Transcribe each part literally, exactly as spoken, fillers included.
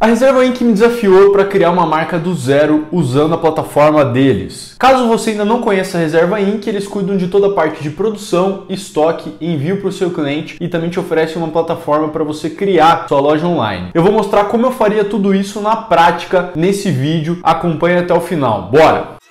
A Reserva Ink me desafiou para criar uma marca do zero usando a plataforma deles. Caso você ainda não conheça a Reserva Ink, eles cuidam de toda a parte de produção, estoque, envio para o seu cliente e também te oferecem uma plataforma para você criar sua loja online. Eu vou mostrar como eu faria tudo isso na prática nesse vídeo. Acompanhe até o final. Bora!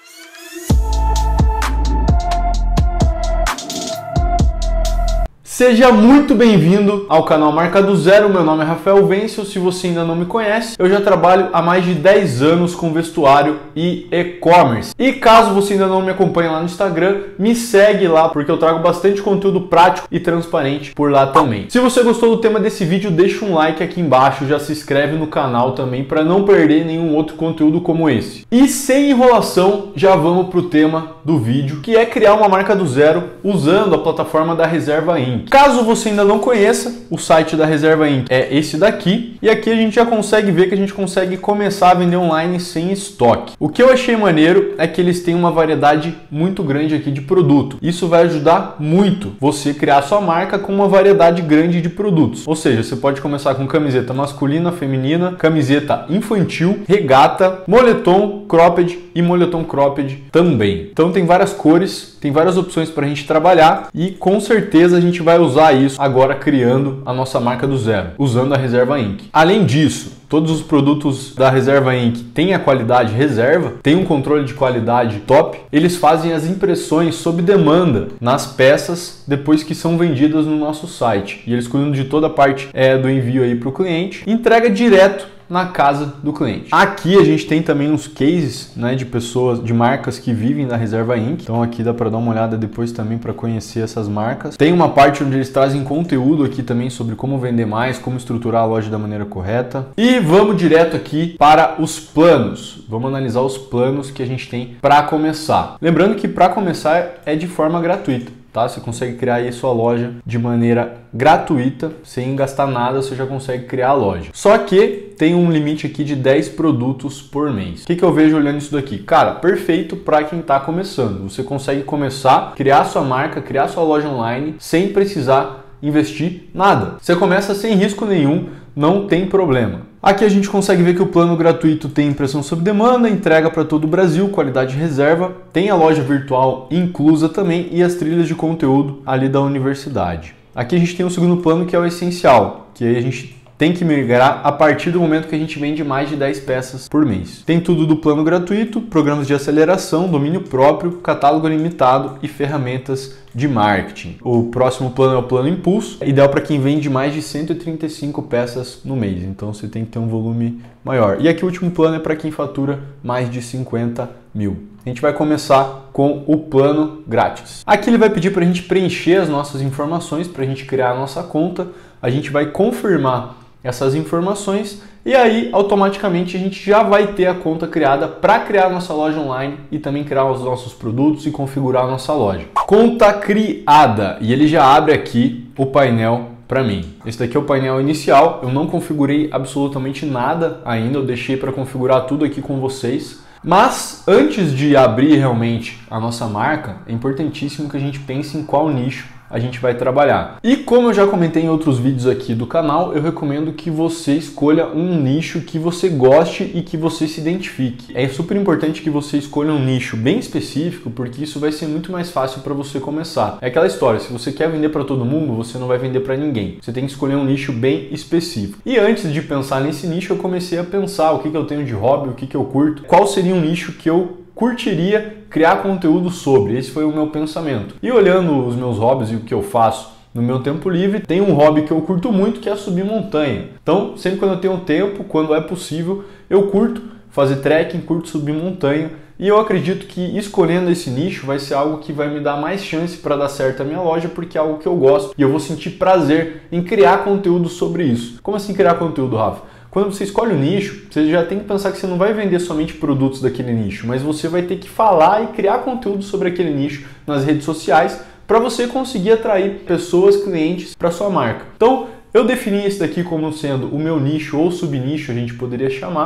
Seja muito bem-vindo ao canal Marca do Zero, meu nome é Rafael Wenzel. Se você ainda não me conhece, eu já trabalho há mais de dez anos com vestuário e e-commerce. E caso você ainda não me acompanhe lá no Instagram, me segue lá, porque eu trago bastante conteúdo prático e transparente por lá também. Se você gostou do tema desse vídeo, deixa um like aqui embaixo, já se inscreve no canal também para não perder nenhum outro conteúdo como esse. E sem enrolação, já vamos para o tema do vídeo, que é criar uma marca do zero usando a plataforma da Reserva Ink. Caso você ainda não conheça, o site da Reserva Ink é esse daqui, e aqui a gente já consegue ver que a gente consegue começar a vender online sem estoque. O que eu achei maneiro é que eles têm uma variedade muito grande aqui de produto. Isso vai ajudar muito você criar sua marca com uma variedade grande de produtos. Ou seja, você pode começar com camiseta masculina, feminina, camiseta infantil, regata, moletom, cropped e moletom cropped também. Então tem várias cores, tem várias opções para a gente trabalhar e com certeza a gente vai usar isso agora criando a nossa marca do zero, usando a Reserva Ink. Além disso, todos os produtos da Reserva Ink têm a qualidade reserva, tem um controle de qualidade top. Eles fazem as impressões sob demanda nas peças depois que são vendidas no nosso site. E eles cuidam de toda a parte é, do envio aí para o cliente. Entrega direto na casa do cliente. Aqui a gente tem também uns cases, né, de pessoas, de marcas que vivem da Reserva Ink. Então aqui dá para dar uma olhada depois também para conhecer essas marcas. Tem uma parte onde eles trazem conteúdo aqui também sobre como vender mais, como estruturar a loja da maneira correta. E vamos direto aqui para os planos. Vamos analisar os planos que a gente tem para começar. Lembrando que para começar é de forma gratuita. Tá? Você consegue criar aí a sua loja de maneira gratuita, sem gastar nada, você já consegue criar a loja. Só que tem um limite aqui de dez produtos por mês. O que, que eu vejo olhando isso daqui? Cara, perfeito para quem está começando. Você consegue começar, criar sua marca, criar sua loja online sem precisar investir nada. Você começa sem risco nenhum, não tem problema. Aqui a gente consegue ver que o plano gratuito tem impressão sob demanda, entrega para todo o Brasil, qualidade reserva, tem a loja virtual inclusa também e as trilhas de conteúdo ali da universidade. Aqui a gente tem o segundo plano, que é o essencial, que aí a gente tem que migrar a partir do momento que a gente vende mais de dez peças por mês. Tem tudo do plano gratuito, programas de aceleração, domínio próprio, catálogo limitado e ferramentas de marketing. O próximo plano é o plano Impulso, ideal para quem vende mais de cento e trinta e cinco peças no mês, então você tem que ter um volume maior. E aqui o último plano é para quem fatura mais de cinquenta mil. A gente vai começar com o plano grátis. Aqui ele vai pedir para a gente preencher as nossas informações, para a gente criar a nossa conta. A gente vai confirmar essas informações e aí automaticamente a gente já vai ter a conta criada para criar a nossa loja online e também criar os nossos produtos e configurar a nossa loja. Conta criada, e ele já abre aqui o painel para mim. Esse daqui é o painel inicial, eu não configurei absolutamente nada ainda, eu deixei para configurar tudo aqui com vocês. Mas antes de abrir realmente a nossa marca, é importantíssimo que a gente pense em qual nicho a gente vai trabalhar. E como eu já comentei em outros vídeos aqui do canal, eu recomendo que você escolha um nicho que você goste e que você se identifique. É super importante que você escolha um nicho bem específico, porque isso vai ser muito mais fácil para você começar. É aquela história, se você quer vender para todo mundo, você não vai vender para ninguém. Você tem que escolher um nicho bem específico. E antes de pensar nesse nicho, eu comecei a pensar o que, que eu tenho de hobby, o que, que eu curto, qual seria um nicho que eu curtiria criar conteúdo sobre. Esse foi o meu pensamento. E olhando os meus hobbies e o que eu faço no meu tempo livre, tem um hobby que eu curto muito, que é subir montanha. Então, sempre quando eu tenho tempo, quando é possível, eu curto fazer trekking, curto subir montanha. E eu acredito que escolhendo esse nicho vai ser algo que vai me dar mais chance para dar certo a minha loja, porque é algo que eu gosto e eu vou sentir prazer em criar conteúdo sobre isso. Como assim criar conteúdo, Rafa? Quando você escolhe o nicho, você já tem que pensar que você não vai vender somente produtos daquele nicho, mas você vai ter que falar e criar conteúdo sobre aquele nicho nas redes sociais para você conseguir atrair pessoas, clientes para sua marca. Então, eu defini esse daqui como sendo o meu nicho ou subnicho, a gente poderia chamar.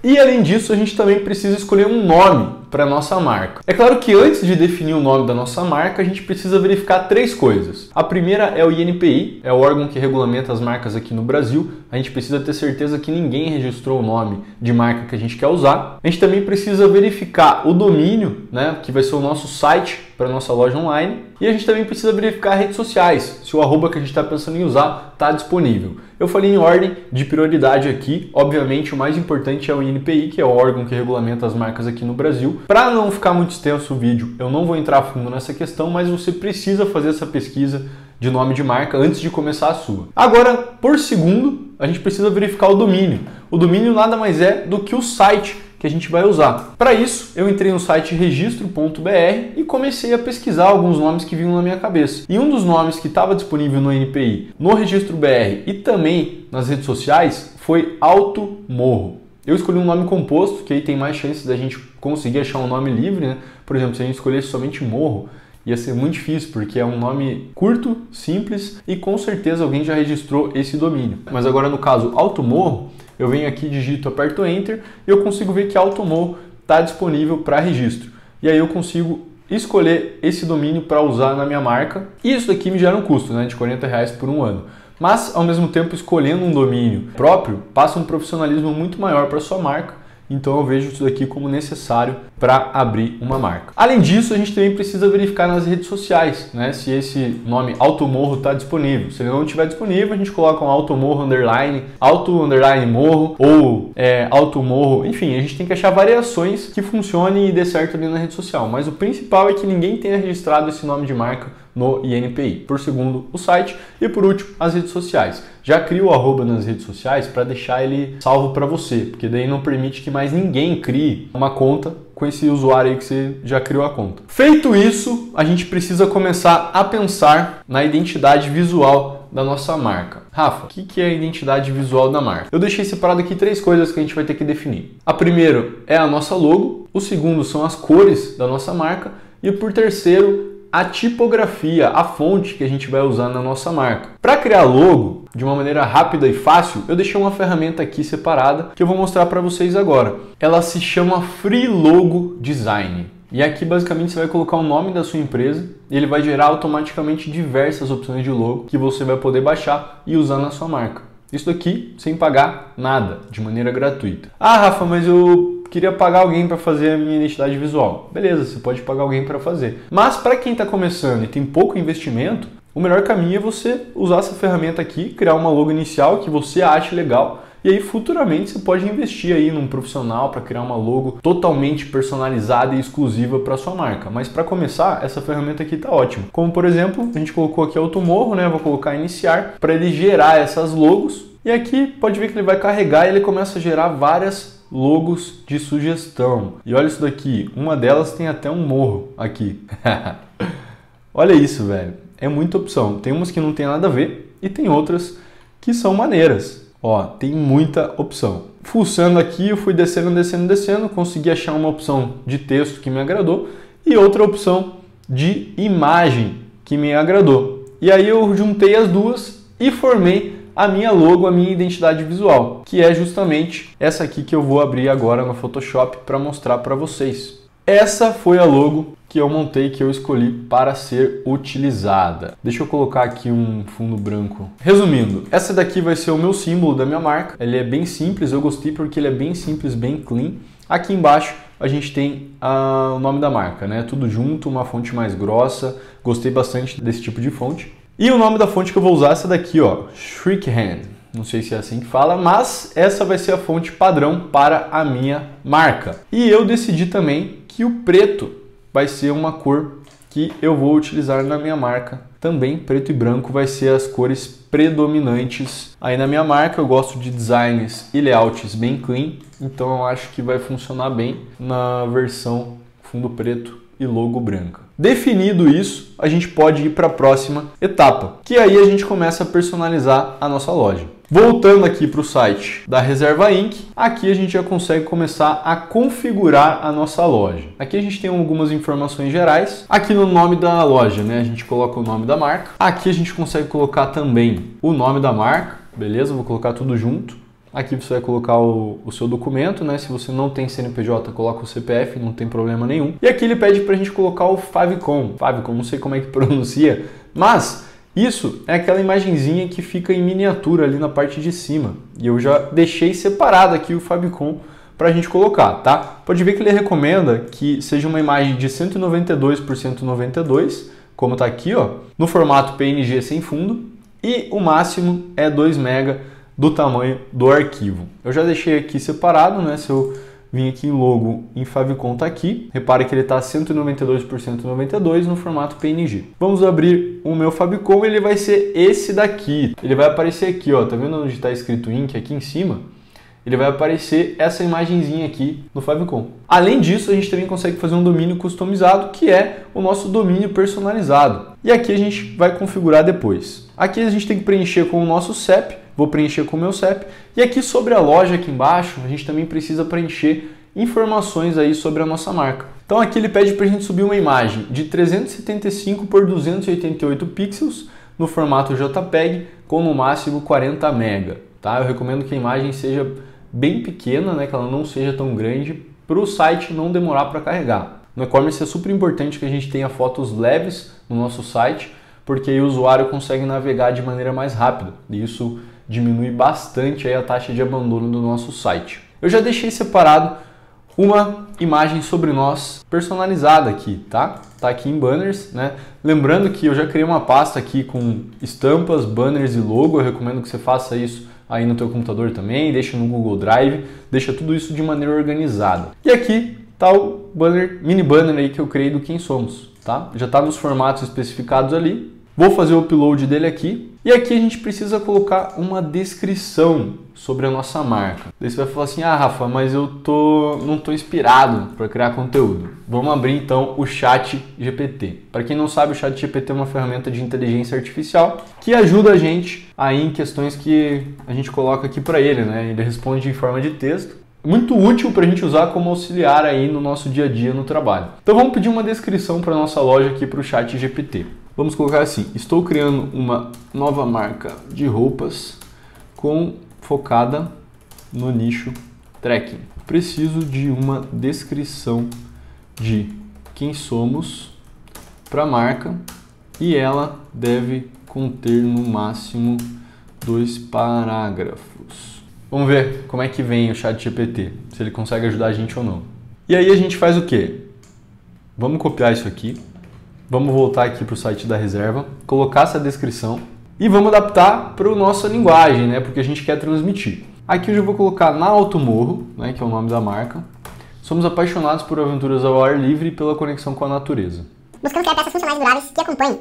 E além disso, a gente também precisa escolher um nome para nossa marca. É claro que antes de definir o nome da nossa marca, a gente precisa verificar três coisas. A primeira é o I N P I, é o órgão que regulamenta as marcas aqui no Brasil. A gente precisa ter certeza que ninguém registrou o nome de marca que a gente quer usar. A gente também precisa verificar o domínio, né, que vai ser o nosso site para nossa loja online. E a gente também precisa verificar redes sociais, se o arroba que a gente está pensando em usar está disponível. Eu falei em ordem de prioridade aqui. Obviamente, o mais importante é o I N P I, que é o órgão que regulamenta as marcas aqui no Brasil. Para não ficar muito extenso o vídeo, eu não vou entrar a fundo nessa questão, mas você precisa fazer essa pesquisa de nome de marca antes de começar a sua. Agora, por segundo, a gente precisa verificar o domínio. O domínio nada mais é do que o site que a gente vai usar. Para isso, eu entrei no site registro ponto b r e comecei a pesquisar alguns nomes que vinham na minha cabeça. E um dos nomes que estava disponível no I N P I, no Registro B R e também nas redes sociais foi Alto Morro. Eu escolhi um nome composto, que aí tem mais chances da gente conseguir achar um nome livre, né? Por exemplo, se a gente escolhesse somente Morro, ia ser muito difícil, porque é um nome curto, simples e com certeza alguém já registrou esse domínio. Mas agora no caso Alto Morro, eu venho aqui, digito, aperto Enter e eu consigo ver que Alto Morro está disponível para registro. E aí eu consigo escolher esse domínio para usar na minha marca. E isso daqui me gera um custo, né, de quarenta reais por um ano. Mas, ao mesmo tempo, escolhendo um domínio próprio, passa um profissionalismo muito maior para sua marca. Então eu vejo isso daqui como necessário para abrir uma marca. Além disso, a gente também precisa verificar nas redes sociais, né, se esse nome Alto Morro está disponível. Se ele não estiver disponível, a gente coloca um Alto Morro underline, Alto underline Morro ou é, Alto Morro. Enfim, a gente tem que achar variações que funcionem e dê certo ali na rede social. Mas o principal é que ninguém tenha registrado esse nome de marca no I N P I. Por segundo, o site e por último, as redes sociais. Já cria o arroba nas redes sociais para deixar ele salvo para você, porque daí não permite que mais ninguém crie uma conta com esse usuário aí que você já criou a conta. Feito isso, a gente precisa começar a pensar na identidade visual da nossa marca. Rafa, o que é a identidade visual da marca? Eu deixei separado aqui três coisas que a gente vai ter que definir. A primeira é a nossa logo, o segundo são as cores da nossa marca e por terceiro, a tipografia, a fonte que a gente vai usar na nossa marca. Para criar logo de uma maneira rápida e fácil, eu deixei uma ferramenta aqui separada que eu vou mostrar para vocês agora. Ela se chama Free Logo Design. E aqui basicamente você vai colocar o nome da sua empresa e ele vai gerar automaticamente diversas opções de logo que você vai poder baixar e usar na sua marca. Isso daqui sem pagar nada, de maneira gratuita. Ah, Rafa, mas eu queria pagar alguém para fazer a minha identidade visual. Beleza, você pode pagar alguém para fazer. Mas para quem está começando e tem pouco investimento, o melhor caminho é você usar essa ferramenta aqui, criar uma logo inicial que você ache legal e aí futuramente você pode investir aí num profissional para criar uma logo totalmente personalizada e exclusiva para sua marca. Mas para começar, essa ferramenta aqui está ótima. Como por exemplo, a gente colocou aqui Alto Morro, né? Vou colocar iniciar para ele gerar essas logos e aqui pode ver que ele vai carregar e ele começa a gerar várias logos de sugestão. E olha isso daqui, uma delas tem até um morro aqui. Olha isso, velho. É muita opção. Tem umas que não tem nada a ver e tem outras que são maneiras. Ó, tem muita opção. Fuçando aqui, eu fui descendo, descendo, descendo, consegui achar uma opção de texto que me agradou e outra opção de imagem que me agradou. E aí eu juntei as duas e formei a minha logo, a minha identidade visual, que é justamente essa aqui que eu vou abrir agora no Photoshop para mostrar para vocês. Essa foi a logo que eu montei, que eu escolhi para ser utilizada. Deixa eu colocar aqui um fundo branco. Resumindo, essa daqui vai ser o meu símbolo da minha marca. Ele é bem simples, eu gostei porque ele é bem simples, bem clean. Aqui embaixo a gente tem ah, o nome da marca, né? Tudo junto, uma fonte mais grossa. Gostei bastante desse tipo de fonte. E o nome da fonte que eu vou usar é essa daqui, ó, Shrinkhand. Não sei se é assim que fala, mas essa vai ser a fonte padrão para a minha marca. E eu decidi também que o preto vai ser uma cor que eu vou utilizar na minha marca. Também preto e branco vai ser as cores predominantes aí na minha marca. Eu gosto de designs e layouts bem clean, então eu acho que vai funcionar bem na versão fundo preto e logo branca. Definido isso, a gente pode ir para a próxima etapa, que aí a gente começa a personalizar a nossa loja. Voltando aqui para o site da Reserva Inc, aqui a gente já consegue começar a configurar a nossa loja. Aqui a gente tem algumas informações gerais. Aqui no nome da loja, né, a gente coloca o nome da marca. Aqui a gente consegue colocar também o nome da marca, beleza? Vou colocar tudo junto. Aqui você vai colocar o, o seu documento, né? Se você não tem C N P J, coloca o C P F, não tem problema nenhum. E aqui ele pede para a gente colocar o favicon. Favicon, não sei como é que pronuncia, mas isso é aquela imagenzinha que fica em miniatura ali na parte de cima. E eu já deixei separado aqui o favicon para a gente colocar, tá? Pode ver que ele recomenda que seja uma imagem de cento e noventa e dois por cento e noventa e dois, como está aqui, ó, no formato P N G sem fundo, e o máximo é dois megas do tamanho do arquivo. Eu já deixei aqui separado, né? Se eu vim aqui em logo, em favicon tá aqui. Repare que ele está cento e noventa e dois por cento e noventa e dois no formato P N G. Vamos abrir o meu favicon, ele vai ser esse daqui. Ele vai aparecer aqui, ó, tá vendo onde está escrito Ink aqui em cima? Ele vai aparecer essa imagenzinha aqui no favicon. Além disso, a gente também consegue fazer um domínio customizado, que é o nosso domínio personalizado. E aqui a gente vai configurar depois. Aqui a gente tem que preencher com o nosso C E P, vou preencher com o meu C E P. E aqui sobre a loja, aqui embaixo, a gente também precisa preencher informações aí sobre a nossa marca. Então aqui ele pede para a gente subir uma imagem de trezentos e setenta e cinco por duzentos e oitenta e oito pixels no formato JPEG com no máximo quarenta mega. Tá? Eu recomendo que a imagem seja bem pequena, né, que ela não seja tão grande, para o site não demorar para carregar. No e-commerce é super importante que a gente tenha fotos leves no nosso site, porque aí o usuário consegue navegar de maneira mais rápida, e isso diminui bastante aí a taxa de abandono do nosso site. Eu já deixei separado uma imagem sobre nós personalizada aqui, tá? Tá aqui em banners, né? Lembrando que eu já criei uma pasta aqui com estampas, banners e logo, eu recomendo que você faça isso aí no teu computador também, deixa no Google Drive, deixa tudo isso de maneira organizada. E aqui tá o banner, mini banner aí que eu criei do Quem Somos, tá? Já tá nos formatos especificados ali. Vou fazer o upload dele aqui. E aqui a gente precisa colocar uma descrição sobre a nossa marca. Daí você vai falar assim, ah, Rafa, mas eu tô, não tô inspirado para criar conteúdo. Vamos abrir então o Chat G P T. Para quem não sabe, o Chat G P T é uma ferramenta de inteligência artificial que ajuda a gente aí em questões que a gente coloca aqui para ele, né? Ele responde em forma de texto. Muito útil para a gente usar como auxiliar aí no nosso dia a dia no trabalho. Então vamos pedir uma descrição para nossa loja aqui para o Chat G P T. Vamos colocar assim, estou criando uma nova marca de roupas com focada no nicho trekking. Preciso de uma descrição de quem somos para a marca e ela deve conter no máximo dois parágrafos. Vamos ver como é que vem o Chat G P T, se ele consegue ajudar a gente ou não. E aí a gente faz o quê? Vamos copiar isso aqui. Vamos voltar aqui para o site da reserva, colocar essa descrição e vamos adaptar para a nossa linguagem, né? Porque a gente quer transmitir. Aqui eu já vou colocar na Alto Morro, né? Que é o nome da marca. Somos apaixonados por aventuras ao ar livre e pela conexão com a natureza. Buscamos criar peças funcionais e duráveis que acompanhem.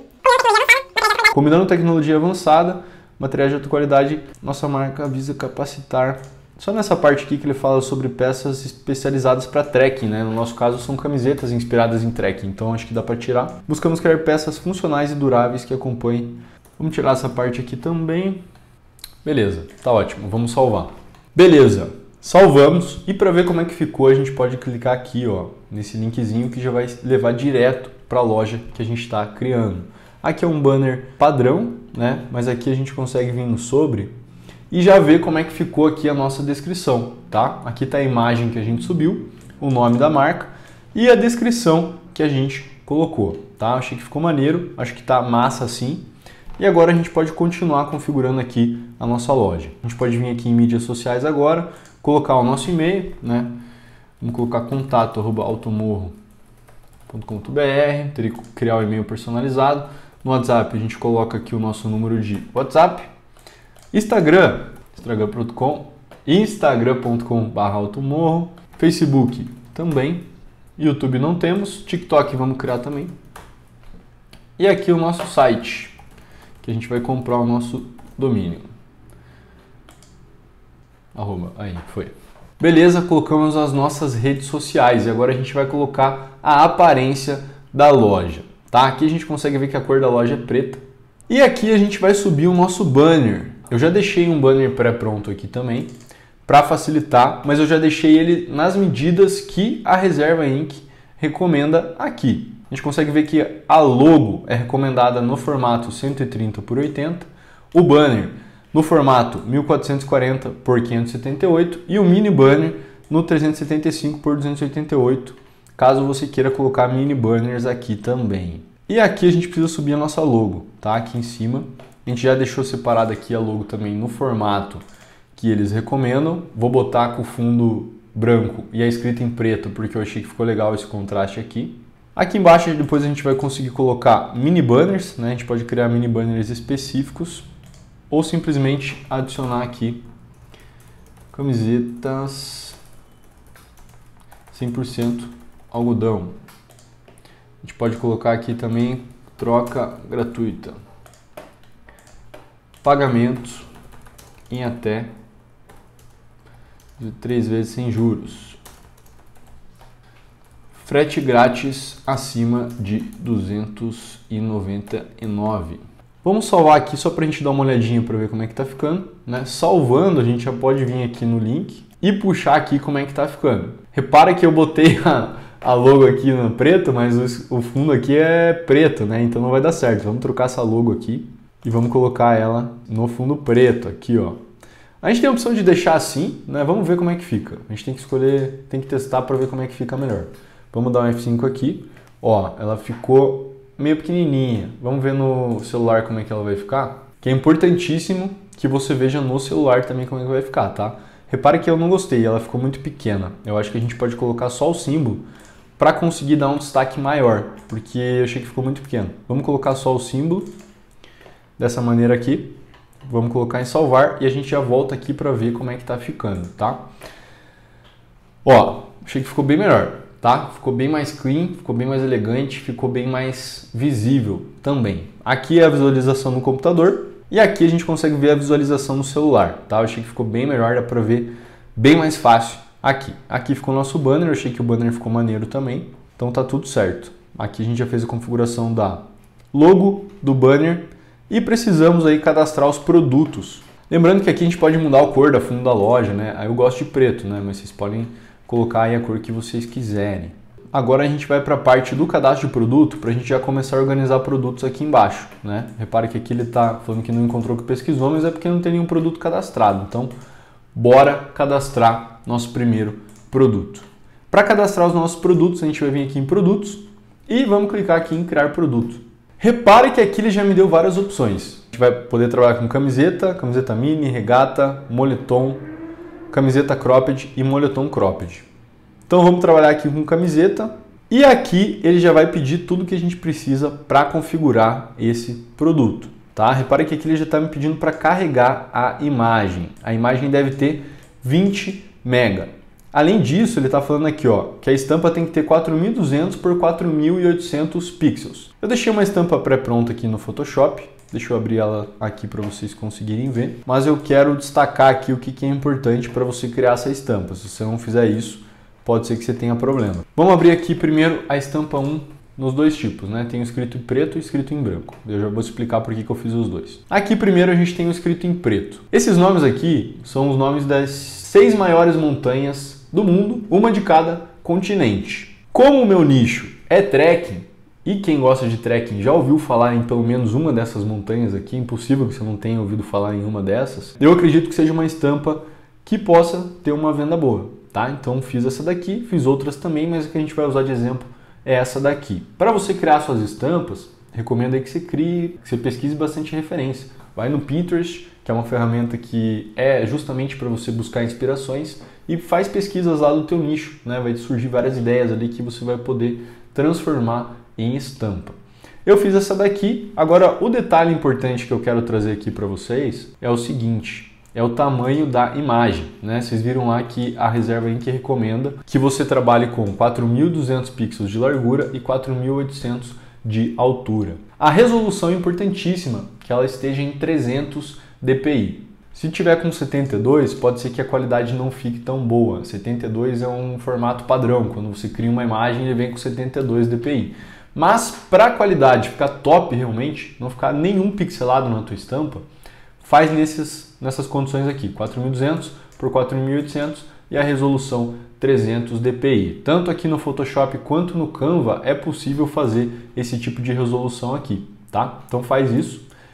Combinando tecnologia avançada, materiais de alta qualidade, nossa marca visa capacitar. Só nessa parte aqui que ele fala sobre peças especializadas para trekking, né? No nosso caso são camisetas inspiradas em trekking, então acho que dá para tirar. Buscamos criar peças funcionais e duráveis que acompanhem. Vamos tirar essa parte aqui também. Beleza, tá ótimo, vamos salvar. Beleza, salvamos e para ver como é que ficou a gente pode clicar aqui, ó, nesse linkzinho que já vai levar direto para a loja que a gente está criando. Aqui é um banner padrão, né? Mas aqui a gente consegue vir no sobre e já ver como é que ficou aqui a nossa descrição, tá? Aqui está a imagem que a gente subiu, o nome da marca e a descrição que a gente colocou, tá? Achei que ficou maneiro, acho que tá massa assim. E agora a gente pode continuar configurando aqui a nossa loja. A gente pode vir aqui em mídias sociais agora, colocar o nosso e-mail, né? Vamos colocar contato arroba automorro ponto com ponto br, teria que criar o e-mail personalizado. No WhatsApp a gente coloca aqui o nosso número de WhatsApp. Instagram, instagram ponto com, instagram ponto com barra automorro, Facebook também, YouTube não temos, TikTok vamos criar também. E aqui o nosso site, que a gente vai comprar o nosso domínio. Arroba, aí, foi. Beleza, colocamos as nossas redes sociais e agora a gente vai colocar a aparência da loja. Tá? Aqui a gente consegue ver que a cor da loja é preta. E aqui a gente vai subir o nosso banner. Eu já deixei um banner pré-pronto aqui também, para facilitar, mas eu já deixei ele nas medidas que a Reserva Inc recomenda aqui. A gente consegue ver que a logo é recomendada no formato cento e trinta por oitenta, o banner no formato mil quatrocentos e quarenta por quinhentos e setenta e oito e o mini banner no trezentos e setenta e cinco por duzentos e oitenta e oito, caso você queira colocar mini banners aqui também. E aqui a gente precisa subir a nossa logo, tá? Aqui em cima. A gente já deixou separado aqui a logo também no formato que eles recomendam. Vou botar com o fundo branco e a escrita em preto, porque eu achei que ficou legal esse contraste aqui. Aqui embaixo depois a gente vai conseguir colocar mini banners, né? A gente pode criar mini banners específicos ou simplesmente adicionar aqui camisetas cem por cento algodão. A gente pode colocar aqui também troca gratuita. Pagamentos em até de três vezes sem juros. Frete grátis acima de duzentos e noventa e nove. Vamos salvar aqui só para a gente dar uma olhadinha para ver como é que tá ficando, né? Salvando, a gente já pode vir aqui no link e puxar aqui como é que tá ficando. Repara que eu botei a, a logo aqui no preto, mas o, o fundo aqui é preto, né? Então não vai dar certo. Vamos trocar essa logo aqui e vamos colocar ela no fundo preto aqui, ó. A gente tem a opção de deixar assim, né? Vamos ver como é que fica. A gente tem que escolher, tem que testar para ver como é que fica melhor. Vamos dar um F cinco aqui. Ó, ela ficou meio pequenininha. Vamos ver no celular como é que ela vai ficar. Que é importantíssimo que você veja no celular também como é que vai ficar, tá? Repare que eu não gostei, ela ficou muito pequena. Eu acho que a gente pode colocar só o símbolo para conseguir dar um destaque maior, porque eu achei que ficou muito pequeno. Vamos colocar só o símbolo dessa maneira aqui. Vamos colocar em salvar e a gente já volta aqui para ver como é que tá ficando, tá? Ó, achei que ficou bem melhor, tá? Ficou bem mais clean, ficou bem mais elegante, ficou bem mais visível também. Aqui é a visualização no computador e aqui a gente consegue ver a visualização no celular, tá? Eu achei que ficou bem melhor, dá para ver bem mais fácil aqui. Aqui ficou o nosso banner, eu achei que o banner ficou maneiro também, então tá tudo certo. Aqui a gente já fez a configuração da logo do banner e precisamos aí cadastrar os produtos. Lembrando que aqui a gente pode mudar a cor da fundo da loja, né? Aí eu gosto de preto, né? Mas vocês podem colocar aí a cor que vocês quiserem. Agora a gente vai para a parte do cadastro de produto para a gente já começar a organizar produtos aqui embaixo, né? Repare que aqui ele está falando que não encontrou o que pesquisou, mas é porque não tem nenhum produto cadastrado. Então, bora cadastrar nosso primeiro produto. Para cadastrar os nossos produtos, a gente vai vir aqui em produtos e vamos clicar aqui em criar produto. Repare que aqui ele já me deu várias opções. A gente vai poder trabalhar com camiseta, camiseta mini, regata, moletom, camiseta cropped e moletom cropped. Então vamos trabalhar aqui com camiseta e aqui ele já vai pedir tudo que a gente precisa para configurar esse produto, tá? Repare que aqui ele já está me pedindo para carregar a imagem. A imagem deve ter vinte mega. Além disso, ele está falando aqui, ó, que a estampa tem que ter quatro mil e duzentos por quatro mil e oitocentos pixels. Eu deixei uma estampa pré-pronta aqui no Photoshop. Deixa eu abrir ela aqui para vocês conseguirem ver. Mas eu quero destacar aqui o que é importante para você criar essa estampa. Se você não fizer isso, pode ser que você tenha problema. Vamos abrir aqui primeiro a estampa um nos dois tipos, né? Tem o escrito em preto e escrito em branco. Eu já vou explicar por que que eu fiz os dois. Aqui primeiro a gente tem o escrito em preto. Esses nomes aqui são os nomes das seis maiores montanhas do mundo, uma de cada continente. Como o meu nicho é trekking, e quem gosta de trekking já ouviu falar em pelo menos uma dessas montanhas aqui, impossível que você não tenha ouvido falar em uma dessas, eu acredito que seja uma estampa que possa ter uma venda boa, tá? Então fiz essa daqui, fiz outras também, mas a que a gente vai usar de exemplo é essa daqui. Para você criar suas estampas, recomendo aí que você crie, que você pesquise bastante referência. Vai no Pinterest, que é uma ferramenta que é justamente para você buscar inspirações, e faz pesquisas lá do teu nicho, né? Vai surgir várias ideias ali que você vai poder transformar em estampa. Eu fiz essa daqui. Agora, o detalhe importante que eu quero trazer aqui para vocês é o seguinte, é o tamanho da imagem, né? Vocês viram lá que a Reserva Ink recomenda que você trabalhe com quatro mil e duzentos pixels de largura e quatro mil e oitocentos de altura. A resolução é importantíssima, que ela esteja em trezentos D P I. Se tiver com setenta e dois, pode ser que a qualidade não fique tão boa. setenta e dois é um formato padrão. Quando você cria uma imagem, ele vem com setenta e dois D P I. Mas para a qualidade ficar top realmente, não ficar nenhum pixelado na tua estampa, faz nesses, nessas condições aqui, quatro mil e duzentos por quatro mil e oitocentos e a resolução trezentos D P I. Tanto aqui no Photoshop quanto no Canva é possível fazer esse tipo de resolução aqui, tá? Então faz isso.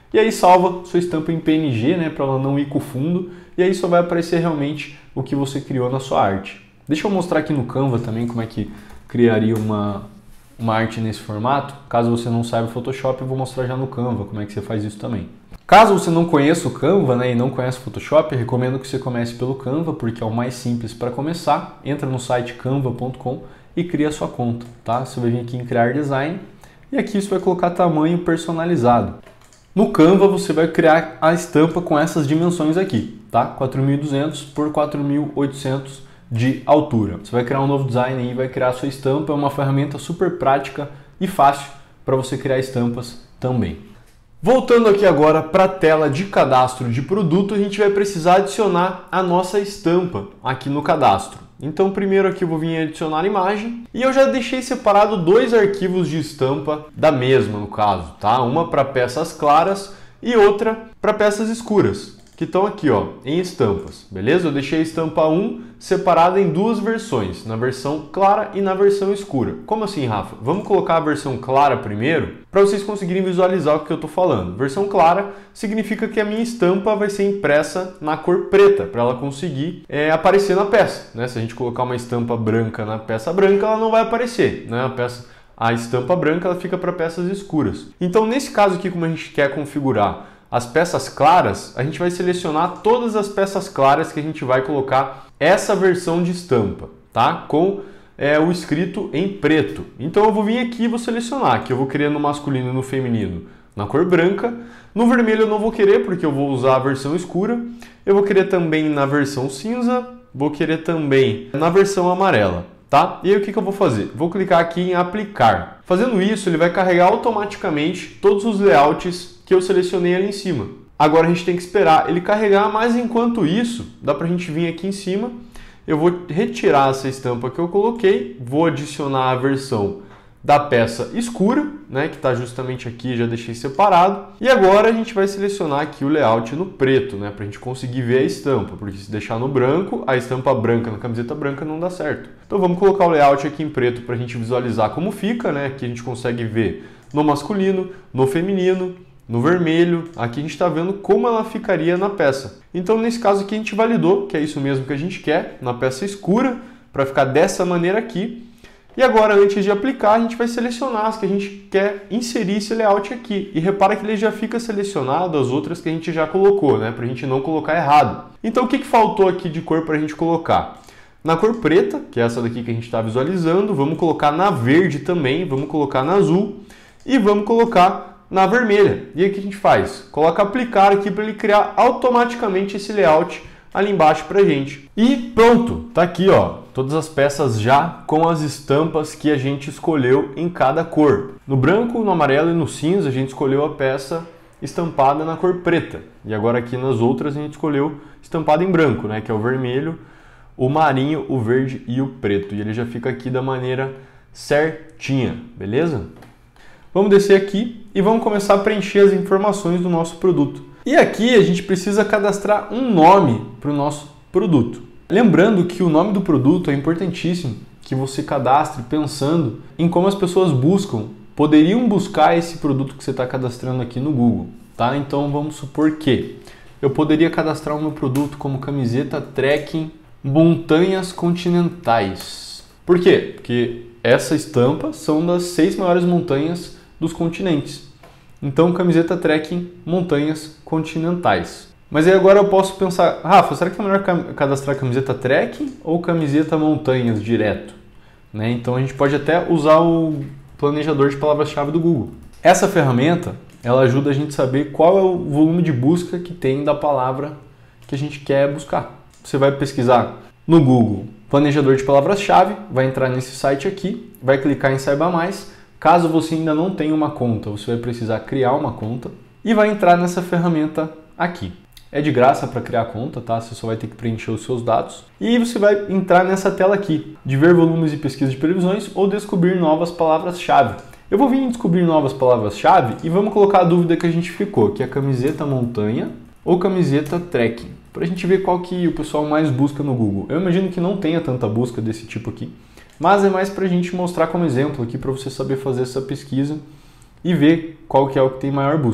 E aí salva sua estampa em P N G, né, para ela não ir com o fundo, e aí só vai aparecer realmente o que você criou na sua arte. Deixa eu mostrar aqui no Canva também como é que criaria uma, uma arte nesse formato. Caso você não saiba Photoshop, eu vou mostrar já no Canva como é que você faz isso também. Caso você não conheça o Canva, né, e não conheça o Photoshop, eu recomendo que você comece pelo Canva, porque é o mais simples para começar. Entra no site canva ponto com e cria a sua conta, tá? Você vai vir aqui em criar design e aqui você vai colocar tamanho personalizado. No Canva você vai criar a estampa com essas dimensões aqui, tá? quatro mil e duzentos por quatro mil e oitocentos de altura. Você vai criar um novo design e vai criar a sua estampa. É uma ferramenta super prática e fácil para você criar estampas também. Voltando aqui agora para a tela de cadastro de produto, a gente vai precisar adicionar a nossa estampa aqui no cadastro. Então primeiro aqui eu vou vir adicionar a imagem e eu já deixei separado dois arquivos de estampa da mesma no caso, tá? Uma para peças claras e outra para peças escuras, que estão aqui ó, em estampas, beleza? Eu deixei a estampa um separada em duas versões, na versão clara e na versão escura. Como assim, Rafa? Vamos colocar a versão clara primeiro, para vocês conseguirem visualizar o que eu estou falando. Versão clara significa que a minha estampa vai ser impressa na cor preta, para ela conseguir é, aparecer na peça, né? Se a gente colocar uma estampa branca na peça branca, ela não vai aparecer, né? A peça, a estampa branca ela fica para peças escuras. Então, nesse caso aqui, como a gente quer configurar as peças claras, a gente vai selecionar todas as peças claras que a gente vai colocar essa versão de estampa, tá? Com é, o escrito em preto. Então eu vou vir aqui e vou selecionar, que eu vou querer no masculino e no feminino na cor branca. No vermelho eu não vou querer, porque eu vou usar a versão escura. Eu vou querer também na versão cinza, vou querer também na versão amarela, tá? E aí o que que eu vou fazer? Vou clicar aqui em aplicar. Fazendo isso, ele vai carregar automaticamente todos os layouts que eu selecionei ali em cima. Agora a gente tem que esperar ele carregar, mas enquanto isso, dá pra gente vir aqui em cima, eu vou retirar essa estampa que eu coloquei, vou adicionar a versão da peça escura, né, que está justamente aqui, já deixei separado, e agora a gente vai selecionar aqui o layout no preto, né, pra gente conseguir ver a estampa, porque se deixar no branco, a estampa branca na camiseta branca não dá certo. Então vamos colocar o layout aqui em preto pra gente visualizar como fica, né, aqui a gente consegue ver no masculino, no feminino, no vermelho, aqui a gente está vendo como ela ficaria na peça. Então nesse caso aqui a gente validou que é isso mesmo que a gente quer, na peça escura, para ficar dessa maneira aqui. E agora antes de aplicar a gente vai selecionar as que a gente quer inserir esse layout aqui. E repara que ele já fica selecionado as outras que a gente já colocou, né? Para a gente não colocar errado. Então o que, que faltou aqui de cor para a gente colocar? Na cor preta, que é essa daqui que a gente está visualizando, vamos colocar na verde também, vamos colocar na azul e vamos colocar na vermelha. E aí o que a gente faz? Coloca aplicar aqui para ele criar automaticamente esse layout ali embaixo pra gente. E pronto, tá aqui ó, todas as peças já com as estampas que a gente escolheu em cada cor. No branco, no amarelo e no cinza a gente escolheu a peça estampada na cor preta. E agora aqui nas outras a gente escolheu estampada em branco, né, que é o vermelho, o marinho, o verde e o preto. E ele já fica aqui da maneira certinha, beleza? Vamos descer aqui e vamos começar a preencher as informações do nosso produto. E aqui a gente precisa cadastrar um nome para o nosso produto. Lembrando que o nome do produto é importantíssimo que você cadastre pensando em como as pessoas buscam, poderiam buscar esse produto que você está cadastrando aqui no Google, tá? Então vamos supor que eu poderia cadastrar o meu produto como camiseta trekking montanhas continentais. Por quê? Porque essa estampa são das seis maiores montanhas dos continentes. Então, camiseta trekking montanhas continentais. Mas aí agora eu posso pensar, Rafa, será que é melhor cadastrar camiseta trekking ou camiseta montanhas direto? Né? Então a gente pode até usar o planejador de palavras-chave do Google. Essa ferramenta, ela ajuda a gente a saber qual é o volume de busca que tem da palavra que a gente quer buscar. Você vai pesquisar no Google planejador de palavras-chave, vai entrar nesse site aqui, vai clicar em Saiba Mais. Caso você ainda não tenha uma conta, você vai precisar criar uma conta e vai entrar nessa ferramenta aqui. É de graça para criar a conta, tá? Você só vai ter que preencher os seus dados. E você vai entrar nessa tela aqui, de ver volumes e pesquisa de previsões ou descobrir novas palavras-chave. Eu vou vir em descobrir novas palavras-chave e vamos colocar a dúvida que a gente ficou, que é camiseta montanha ou camiseta trekking, para a gente ver qual que o pessoal mais busca no Google. Eu imagino que não tenha tanta busca desse tipo aqui, mas é mais para a gente mostrar como exemplo aqui para você saber fazer essa pesquisa e ver qual que é o que tem maior busca.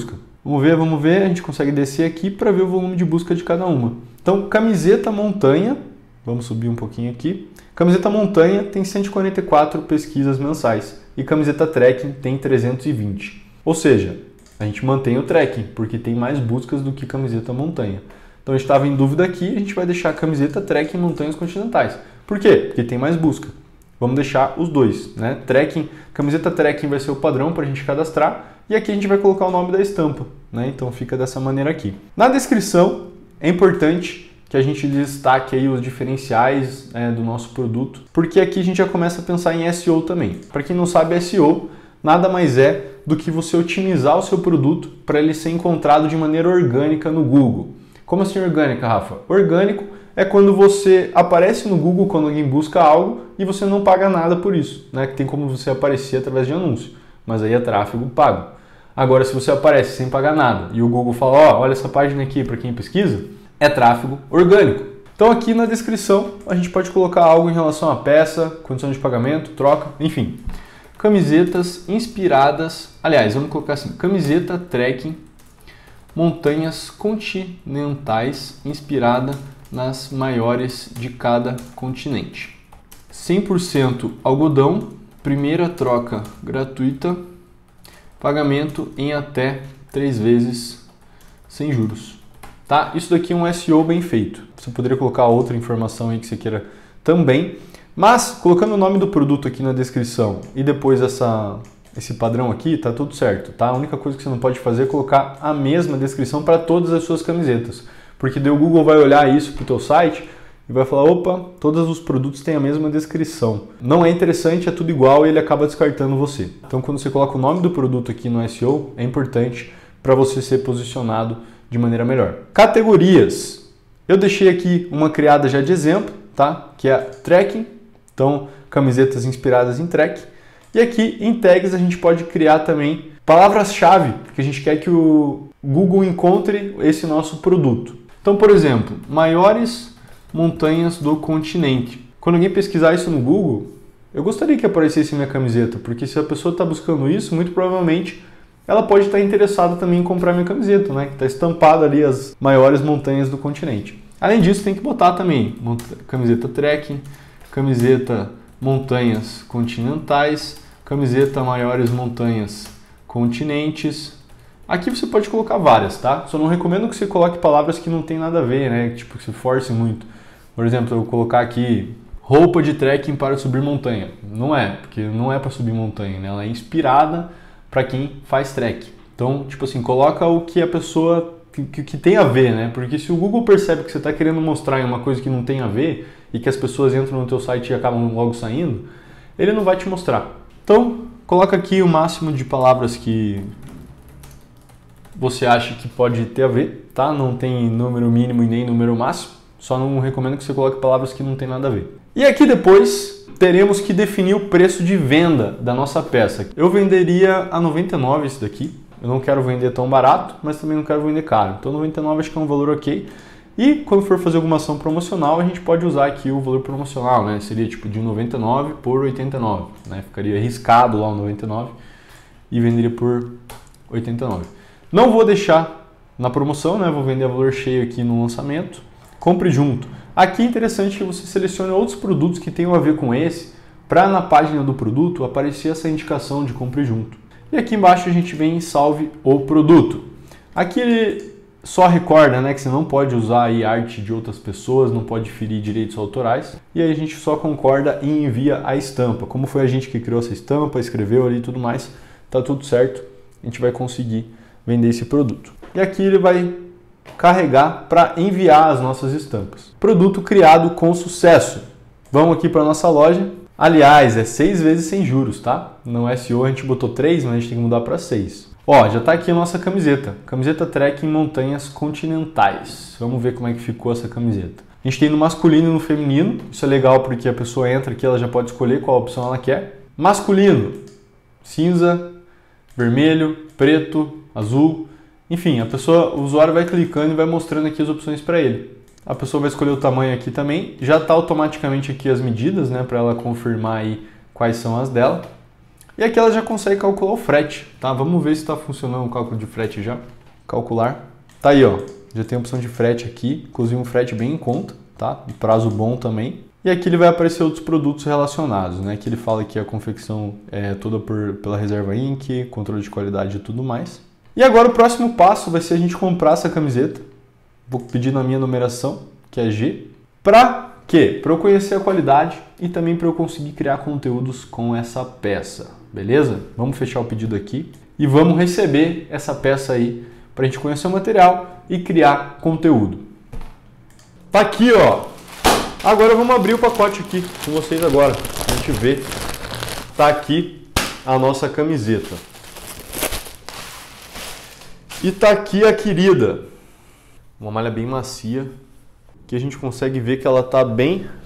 Vamos ver, vamos ver, a gente consegue descer aqui para ver o volume de busca de cada uma. Então, camiseta montanha, vamos subir um pouquinho aqui. Camiseta montanha tem cento e quarenta e quatro pesquisas mensais e camiseta trekking tem trezentos e vinte. Ou seja, a gente mantém o trekking, porque tem mais buscas do que camiseta montanha. Então a gente estava em dúvida aqui, a gente vai deixar a camiseta trekking montanhas continentais. Por quê? Porque tem mais busca. Vamos deixar os dois, né? Trekking, camiseta trekking vai ser o padrão para a gente cadastrar e aqui a gente vai colocar o nome da estampa, né? Então fica dessa maneira aqui. Na descrição é importante que a gente destaque aí os diferenciais, né, do nosso produto, porque aqui a gente já começa a pensar em S E O também. Para quem não sabe, S E O nada mais é do que você otimizar o seu produto para ele ser encontrado de maneira orgânica no Google. Como assim orgânica, Rafa? Orgânico é quando você aparece no Google quando alguém busca algo e você não paga nada por isso, né? Que tem como você aparecer através de anúncio, mas aí é tráfego pago. Agora, se você aparece sem pagar nada e o Google fala, ó, oh, olha essa página aqui para quem pesquisa, é tráfego orgânico. Então aqui na descrição a gente pode colocar algo em relação à peça, condição de pagamento, troca, enfim. Camisetas inspiradas, aliás, vamos colocar assim, camiseta trekking, montanhas continentais, inspirada nas maiores de cada continente. cem por cento algodão, primeira troca gratuita, pagamento em até três vezes sem juros. Tá? Isso daqui é um S E O bem feito. Você poderia colocar outra informação aí que você queira também, mas colocando o nome do produto aqui na descrição e depois essa, esse padrão aqui, tá tudo certo. Tá? A única coisa que você não pode fazer é colocar a mesma descrição para todas as suas camisetas, porque daí o Google vai olhar isso para o teu site e vai falar, opa, todos os produtos têm a mesma descrição. Não é interessante, é tudo igual e ele acaba descartando você. Então quando você coloca o nome do produto aqui no S E O, é importante para você ser posicionado de maneira melhor. Categorias. Eu deixei aqui uma criada já de exemplo, tá? Que é a trekking. Então, camisetas inspiradas em trek. E aqui em tags a gente pode criar também palavras-chave, que a gente quer que o Google encontre esse nosso produto. Então, por exemplo, maiores montanhas do continente. Quando alguém pesquisar isso no Google, eu gostaria que aparecesse minha camiseta, porque se a pessoa está buscando isso, muito provavelmente ela pode estar interessada também em comprar minha camiseta, né? Que está estampada ali as maiores montanhas do continente. Além disso, tem que botar também camiseta trekking, camiseta montanhas continentais, camiseta maiores montanhas continentes. Aqui você pode colocar várias, tá? Só não recomendo que você coloque palavras que não tem nada a ver, né? Tipo, que se force muito. Por exemplo, eu vou colocar aqui roupa de trekking para subir montanha. Não é, porque não é para subir montanha, né? Ela é inspirada para quem faz trek. Então, tipo assim, coloca o que a pessoa que, que, que tem a ver, né? Porque se o Google percebe que você está querendo mostrar em uma coisa que não tem a ver e que as pessoas entram no teu site e acabam logo saindo, ele não vai te mostrar. Então, coloca aqui o máximo de palavras que você acha que pode ter a ver, tá? Não tem número mínimo e nem número máximo. Só não recomendo que você coloque palavras que não tem nada a ver. E aqui depois teremos que definir o preço de venda da nossa peça. Eu venderia a noventa e nove esse daqui. Eu não quero vender tão barato, mas também não quero vender caro. Então noventa e nove acho que é um valor ok. E quando for fazer alguma ação promocional, a gente pode usar aqui o valor promocional, né? Seria tipo de noventa e nove por oitenta e nove, né? Ficaria arriscado lá o noventa e nove e venderia por oitenta e nove. Não vou deixar na promoção, né? Vou vender a valor cheio aqui no lançamento. Compre junto. Aqui é interessante que você selecione outros produtos que tenham a ver com esse, para na página do produto aparecer essa indicação de compre junto. E aqui embaixo a gente vem em salve o produto. Aqui ele só recorda, né, que você não pode usar aí arte de outras pessoas, não pode ferir direitos autorais. E aí a gente só concorda e envia a estampa. Como foi a gente que criou essa estampa, escreveu ali e tudo mais, tá tudo certo. A gente vai conseguir vender esse produto. E aqui ele vai carregar para enviar as nossas estampas. Produto criado com sucesso. Vamos aqui para a nossa loja. Aliás, é seis vezes sem juros, tá? No S E O a gente botou três, mas a gente tem que mudar para seis. Ó, já está aqui a nossa camiseta. Camiseta trekking montanhas continentais. Vamos ver como é que ficou essa camiseta. A gente tem no masculino e no feminino. Isso é legal porque a pessoa entra aqui, ela já pode escolher qual opção ela quer. Masculino, cinza, vermelho, preto, azul. Enfim, a pessoa, o usuário vai clicando e vai mostrando aqui as opções para ele. A pessoa vai escolher o tamanho aqui também. Já está automaticamente aqui as medidas, né, para ela confirmar aí quais são as dela. E aqui ela já consegue calcular o frete, tá? Vamos ver se está funcionando o cálculo de frete já. calcular. Tá aí, ó, já tem a opção de frete aqui, inclusive um frete bem em conta, tá? Um prazo bom também. E aqui ele vai aparecer outros produtos relacionados, né? Que ele fala que a confecção é toda por, pela Reserva Inc, controle de qualidade e tudo mais. E agora o próximo passo vai ser a gente comprar essa camiseta. Vou pedir na minha numeração, que é G. Pra quê? Para eu conhecer a qualidade e também para eu conseguir criar conteúdos com essa peça, beleza? Vamos fechar o pedido aqui e vamos receber essa peça aí para a gente conhecer o material e criar conteúdo. Tá aqui, ó. Agora vamos abrir o pacote aqui com vocês agora. A gente vê. Tá aqui a nossa camiseta. E tá aqui a querida. Uma malha bem macia. Que a gente consegue ver que ela tá bem